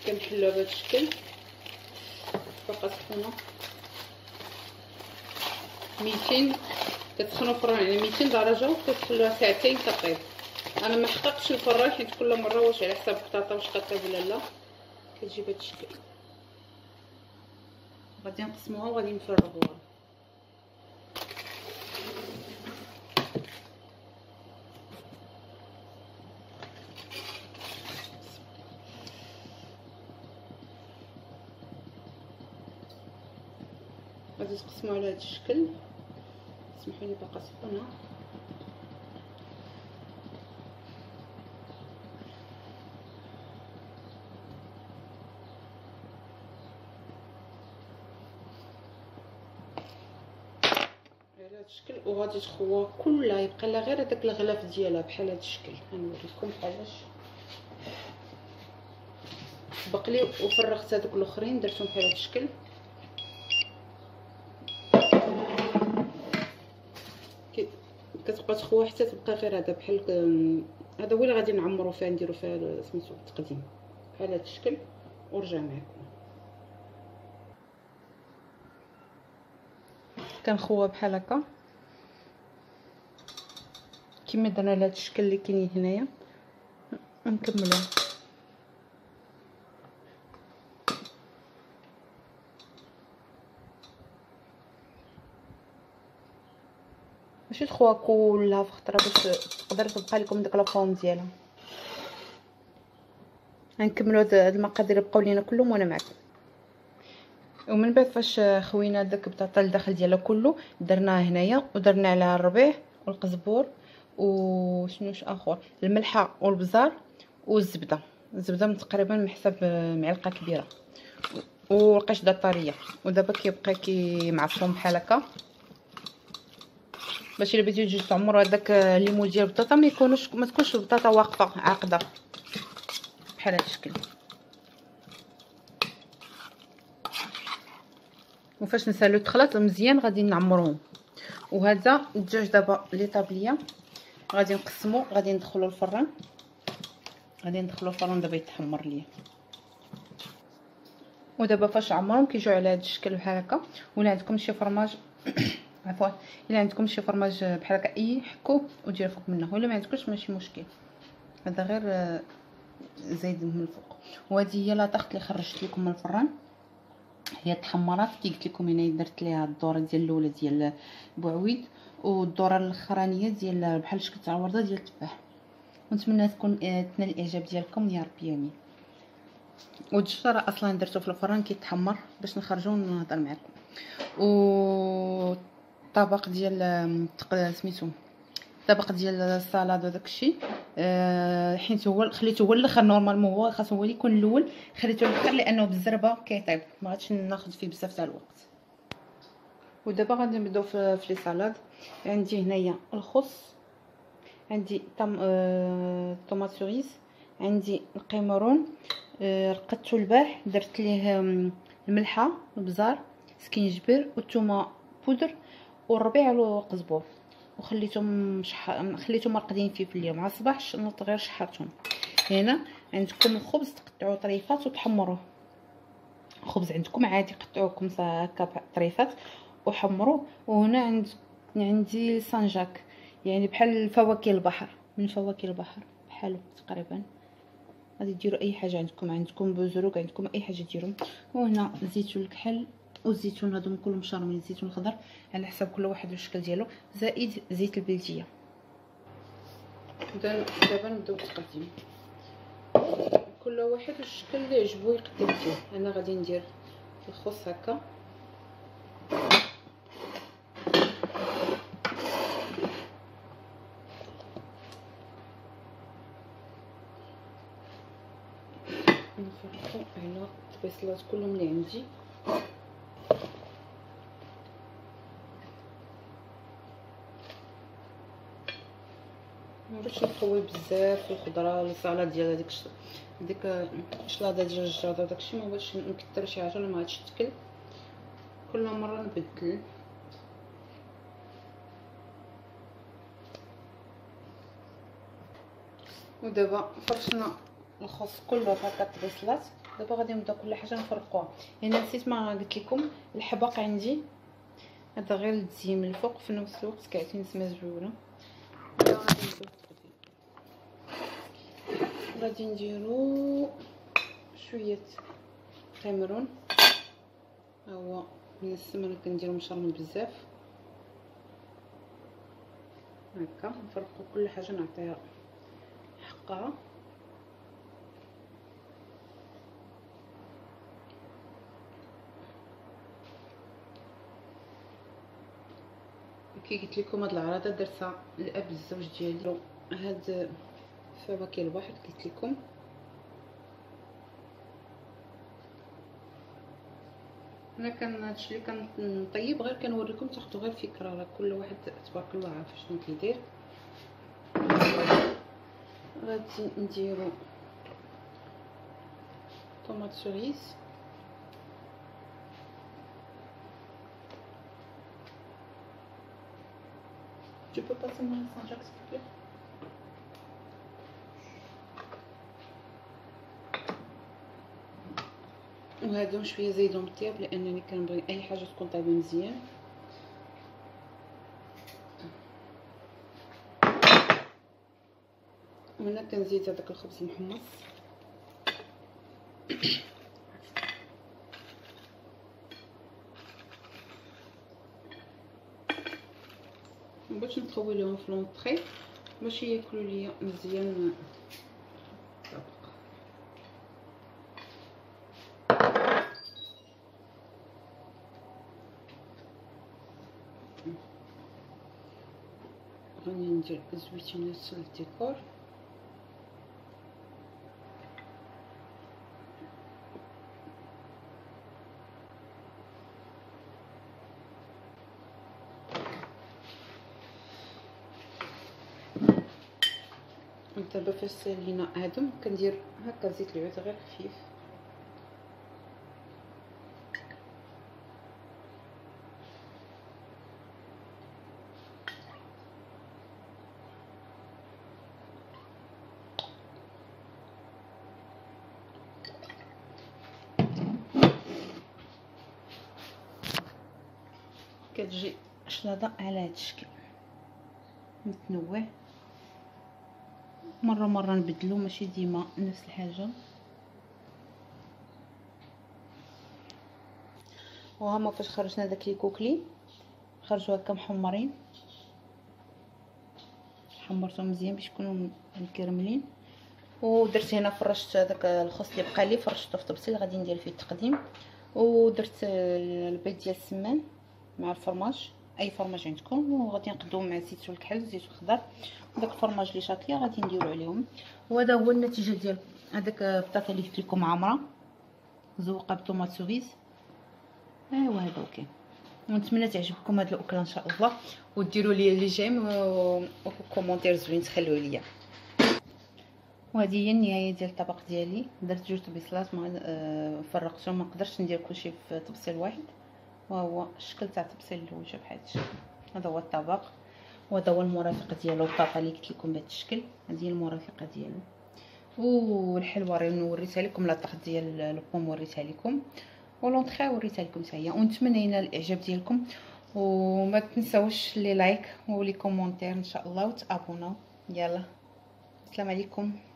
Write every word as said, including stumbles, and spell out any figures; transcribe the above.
كنحلوها بهذا الشكل فوق سخونه ميتين كتسخنوا الفران على ميتين درجه وكتخلوها ساعتين كطيب. انا ما حققتش الفران حيت كل مره واش على حساب البطاطا واش كطيب ولا لا. كتجي بهذا الشكل غادي نقسموها وغادي نفرغوها. غادي تقسموا على هذا الشكل. اسمحوا لي باقا سخونه. على هذا الشكل وغادي تخوى كلها يبقى لها غير هذاك الغلاف ديالها بحال هذا الشكل. غنوريكم بحالاش بقلي وفرغت هذوك الاخرين درتهم بحال هذا الشكل. كتبقى تخوى حتى تبقى غير هذا بحال هذا هو اللي غادي نعمرو فيها نديرو فيها سميتو التقديم بحال هذا الشكل. ورجع معكم كنخوى بحال هكا كما درنا لهذا الشكل اللي كاين هنايا ونكملوه. ماشي تخوى كلها في خطره باش تقدر تبقى لكم داك لافورم ديالها. غنكملوا هاد المقادير بقاو لينا كلهم وانا معكم. ومن بعد فاش خوينا داك البطاطا الداخل ديالها كله درناه هنايا ودرنا عليها الربيع والقزبور وشنوش اخر الملحه والبزار والزبده. الزبده تقريبا محسب معلقه كبيره والقشده طريه. ودابا كيبقى كيمعصرهم بحال هكا باش الا بغيتو تجي تعمروا هذاك الليمون ديال البطاطا ما يكونوش ما تكونش البطاطا واقفه عاقده بحال هذا الشكل. وفاش نسالو تخلط مزيان غادي نعمروهم. وهذا الدجاج دابا لي طابليه غادي نقسمو غادي ندخلو الفران. غادي ندخلو الفران دابا يتحمر ليا. ودابا فاش عمرهم كيجيو على هذا الشكل بحال هكا. ولا عندكم شي فرماج عفوا الا عندكم شي فرماج بحال هكا اي حكو وديروا فوق منه ولا ما عندكوش ماشي مشكل. هذا غير زايد من الفوق. وهذه هي لا طاخت اللي خرجت لكم من الفران. هي تحمرات كي قلت لكم هنا درت ليها الدوره ديال الاولى ديال بوعويد والدوره الاخرانيه ديال بحال شكل تاع ورده ديال التفاح. ونتمنى تكون تنال الاعجاب ديالكم يا ربي امين. والدجاج راه اصلا درتو في الفران كيتحمر باش نخرجو ونهضر معكم. و طبق ديال سميتو طبق ديال السلطه وداك الشيء أه حيت هو خليته هو الاخر. نورمالمون هو خاص هو اللي يكون الاول خليته الاخر لانه بالزربه كيطيب ما غاديش ناخذ فيه بزاف تاع الوقت. ودابا غادي نبداو في في لي سالاد. عندي هنايا الخس عندي طم أه طوماط سوريس عندي القيمرون أه رقدتو البارح درت ليه الملحه البزار سكينجبير والثومه بودر والربيع والقزبور وخليتهم شح... خليتهم مرقدين فيه في الليل. مع الصباح نوض غير شحرتهم. هنا عندكم الخبز تقطعوه طريفات وتحمروه. خبز عندكم عادي قطعوه هكا طريفات وحمروه. وهنا عند عندي سانجاك يعني بحال فواكه البحر من فواكه البحر بحالو تقريبا. غادي ديروا اي حاجه عندكم عندكم بوزروك عندكم اي حاجه ديروا. وهنا زيتون الكحل والزيتون هادو كلهم شارمين الزيتون الخضر على حسب كل واحد والشكل ديالو زائد زيت البلديه. دابا نبداو بالتقديم. كل واحد والشكل اللي يعجبو يقدم فيه. انا غادي ندير الخص هكا نفرقو على البصلات كلهم اللي عندي. باش نقوي بزاف الخضره السلطه ديال هذيك ديك الشلاضه ديال الجزر وداكشي ما بغيتش نكثر شي حاجه ما غاديش تاكل. كل مره نبدل. ودابا فرشنا الخص كله في هكا البصلات دابا غادي نبدا كل حاجه نفرقوها. هنا نسيت ما قلت لكم الحبق عندي هذا غير التزيين من الفوق، في نفس الوقت كاعطيني نسمه زوينه. غادي نديرو شويه كامرون، ها هو من السمنه كنديرو مشرم بزاف هكا. نفرقوا كل حاجه نعطيها حقها. كي قلت لكم هاد العراضه درتها الاب الزوج ديالي، هاد فواكه البحر قلت لكم. انا كان هادشي اللي كنطيب غير كنوريكم تاخذوا غير فكره، راه كل واحد تبارك الله عارف شنو كيدير. غادي نديرو طوماط سوريس، tu peux passer mon Saint-Jacques s'il te plaît. وهادو شويه زيدهم بالطياب لانني كنبغي اي حاجه تكون طايبه مزيان. وهنا كنزيد هذاك الخبز المحمص. باش نطوي لهم في لونطري باش ياكلوا ليا مزيان الطبق. غادي ندير زويتونات للديكور. دابا فاش سالينا هادو كندير هكا زيت العود غير خفيف. كتجي شلاضه على هاد الشكل متنوع، مره مره نبدلو ماشي ديما نفس الحاجه. وهما فاش خرجنا داك لي كوكلي خرجوا هكا محمرين، حمرتهم مزيان باش يكونوا مكرملين. ودرت هنا فرشت هذاك الخص اللي بقى لي فرشته في طبسيل غادي ندير فيه التقديم. ودرت البيض ديال السمان مع الفرماج، اي فرماج عندكم، وغادي نقدو مع زيت الكحل زيت الخضر. وداك الفرماج اللي شاطيه غادي نديرو عليهم. وهذا هو النتيجه ديال هذاك البطاطا اللي قلت لكم عامره مزوقه بطوماط سوريس. ايوا هذا اوكي. ونتمنى تعجبكم هاد الاكله ان شاء الله، وديروا لي لي جيم وكومونتير زوين تخليو ليا. وهذه هي النهايه ديال الطبق ديالي. درت جوج طبيصلات ما آه فرقتهم، ما قدرتش ندير كلشي في طبسيل واحد، وهو الشكل تاع الطبسيل اللي جا بحال هادشي. هذا هو الطبق وهذا هو المرافق ديالو، البطاطا اللي قلت لكم بهذا الشكل هذه هي المرافقه ديالو. والحلوه راه وريتها لكم، لا طاق ديال البوم وريتها لكم، ولونطخي وريتها لكم حتى هي. ونتمنى ينال الاعجاب ديالكم، وما تنساوش لي لايك ولي كومونتير ان شاء الله، وتابوناو. يلا السلام عليكم.